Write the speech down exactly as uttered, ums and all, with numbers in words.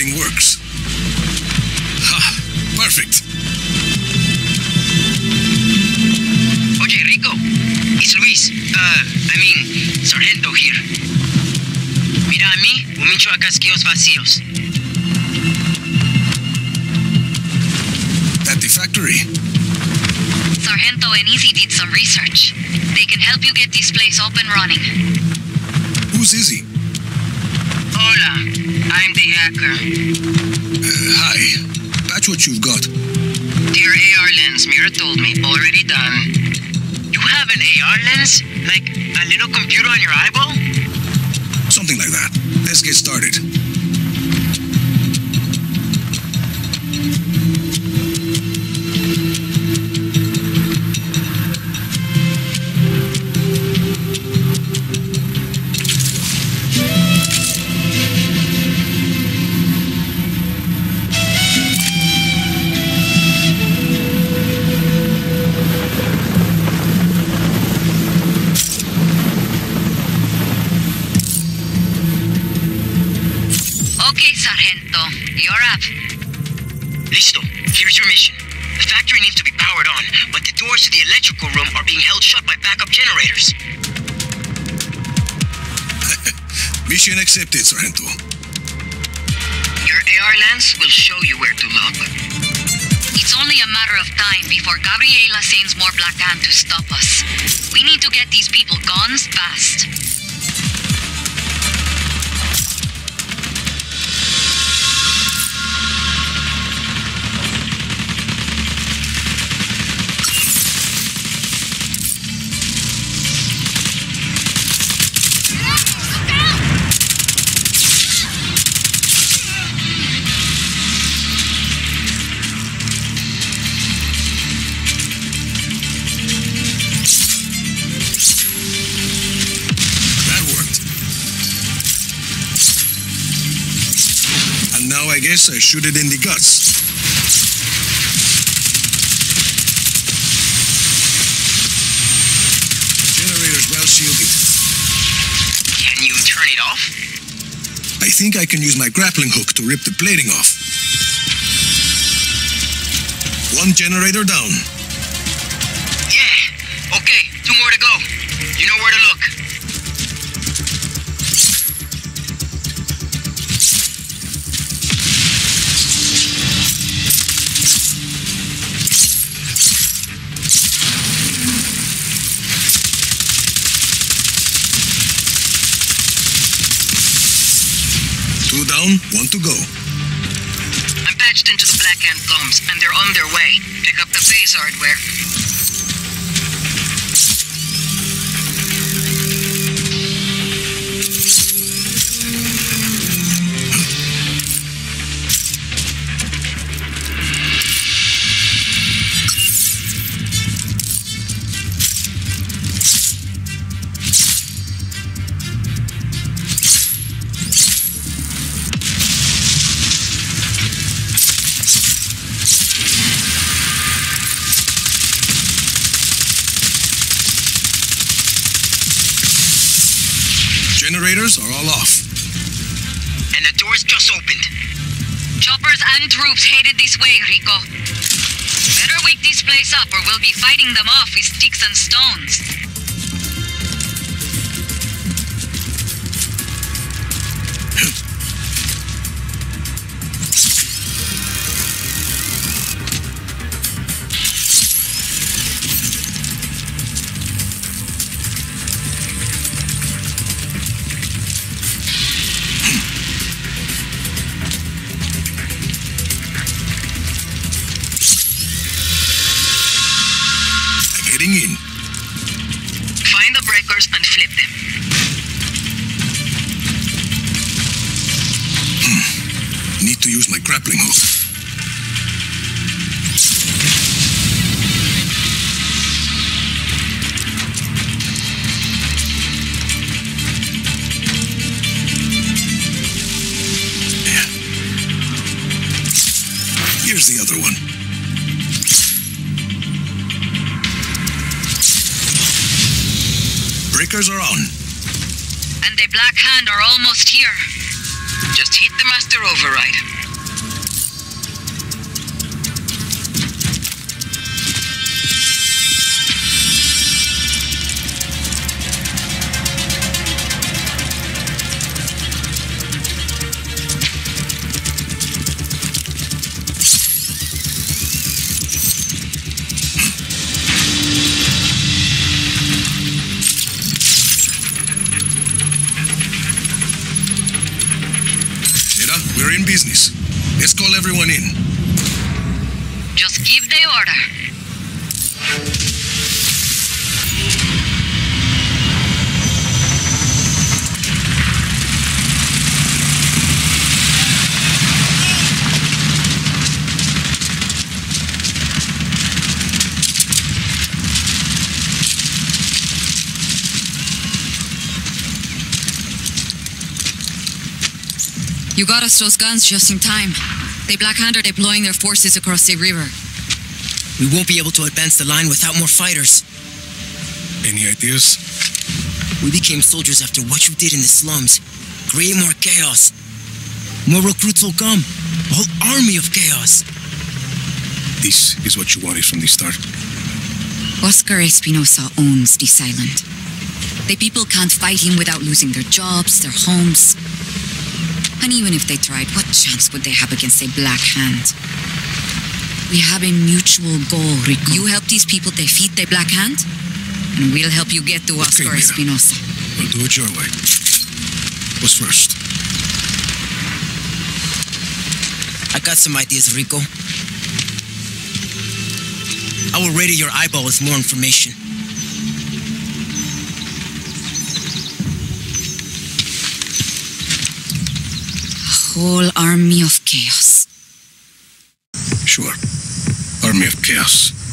Everything works. Ha! Perfect. Oye, Rico. It's Luis. Uh, I mean, Sargento here. Mira a mí, un mincho a casquillos vacíos. At the factory. Sargento and Izzy did some research. They can help you get this place up and running. Who's Izzy? Hola, I'm the hacker. Uh, hi. Patch what you've got. Dear A R lens, Mira told me, already done. You have an A R lens? Like a little computer on your eyeball? Something like that. Let's get started. Okay, Sargento, you're up. Listo. Here's your mission. The factory needs to be powered on, but the doors to the electrical room are being held shut by backup generators. Mission accepted, Sargento. Your A R lens will show you where to look. It's only a matter of time before Gabriela sends more Black Hand to stop us. We need to get these people guns fast. Now I guess I shoot it in the guts. Generator's well shielded. Can you turn it off? I think I can use my grappling hook to rip the plating off. One generator down. Yeah. Okay, two more to go. You know where to look. Two down, one to go. I'm patched into the Black Hand comms, and they're on their way. Pick up the phase hardware. Generators are all off. And the doors just opened. Choppers and troops headed this way, Rico. Better wake this place up or we'll be fighting them off with sticks and stones. Getting in. Find the breakers and flip them. Hmm. Need to use my grappling hook. Yeah. Here's the other one. Breakers are on. And the Black Hand are almost here. Just hit the master override. We're in business. Let's call everyone in. Just give the order. You got us those guns just in time. The Black Hand are deploying their forces across the river. We won't be able to advance the line without more fighters. Any ideas? We became soldiers after what you did in the slums. Create more chaos. More recruits will come. A whole army of chaos. This is what you wanted from the start. Oscar Espinosa owns this island. The people can't fight him without losing their jobs, their homes. And even if they tried, what chance would they have against a Black Hand? We have a mutual goal, Rico. You help these people defeat the Black Hand, and we'll help you get to Oscar Okay, Espinosa. We'll do it your way. What's first? I got some ideas, Rico. I will radio your eyeball with more information. A whole army of chaos. Sure. Army of Chaos.